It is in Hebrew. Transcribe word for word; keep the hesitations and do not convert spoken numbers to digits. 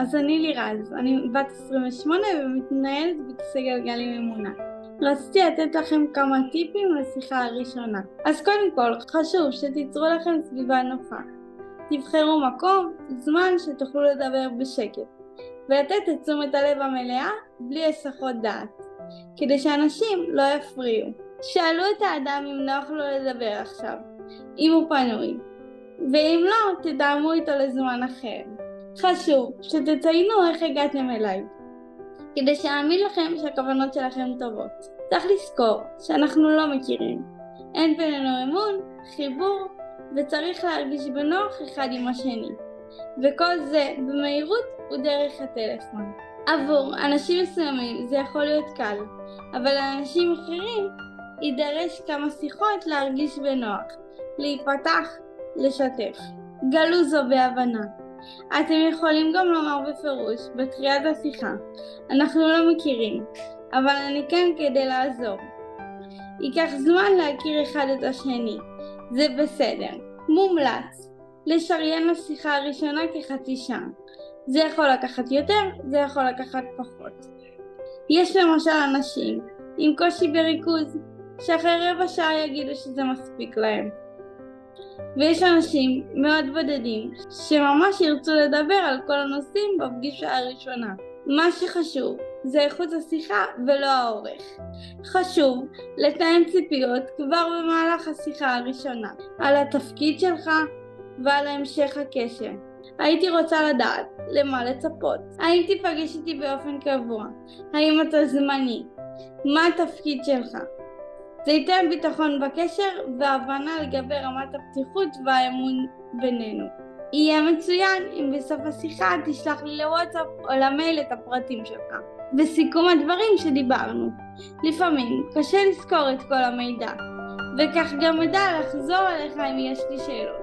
אז אני לירז, אני בת עשרים ושמונה ומתנהלת בכיסא גלגלים ממונע. רציתי לתת לכם כמה טיפים לשיחה הראשונה. אז קודם כל, חשוב שתיצרו לכם סביבה נוחה. תבחרו מקום, זמן שתוכלו לדבר בשקט, ולתת את תשומת הלב המלאה בלי הסחות דעת, כדי שאנשים לא יפריעו. שאלו את האדם אם נוח לו לדבר עכשיו, אם הוא פנוי, ואם לא, תדאמו איתו לזמן אחר. חשוב שתציינו איך הגעתם אליי, כדי שאאמין לכם שהכוונות שלכם טובות. צריך לזכור שאנחנו לא מכירים, אין בינינו אמון, חיבור, וצריך להרגיש בנוח אחד עם השני, וכל זה במהירות ודרך הטלפון. עבור אנשים מסוימים זה יכול להיות קל, אבל לאנשים אחרים יידרש כמה שיחות להרגיש בנוח, להיפתח, לשתף. גלו זו בהבנה. אתם יכולים גם לומר בפירוש בתחילת השיחה, אנחנו לא מכירים, אבל אני כאן כדי לעזור. ייקח זמן להכיר אחד את השני, זה בסדר. מומלץ לשריין לשיחה הראשונה כחצי שעה. זה יכול לקחת יותר, זה יכול לקחת פחות. יש למשל אנשים עם קושי בריכוז שאחרי רבע שעה יגידו שזה מספיק להם. ויש אנשים מאוד בודדים שממש ירצו לדבר על כל הנושאים בפגישה הראשונה. מה שחשוב זה איכות השיחה ולא האורך. חשוב לתאם ציפיות כבר במהלך השיחה הראשונה, על התפקיד שלך ועל המשך הקשר. הייתי רוצה לדעת למה לצפות. האם תיפגש איתי באופן קבוע? האם אתה זמני? מה התפקיד שלך? זה ייתן ביטחון בקשר והבנה לגבי רמת הפתיחות והאמון בינינו. יהיה מצוין אם בסוף השיחה תשלח לי לוואטסאפ או למייל את הפרטים שלך וסיכום הדברים שדיברנו. לפעמים קשה לזכור את כל המידע, וכך גם אדע לחזור אליך אם יש לי שאלות.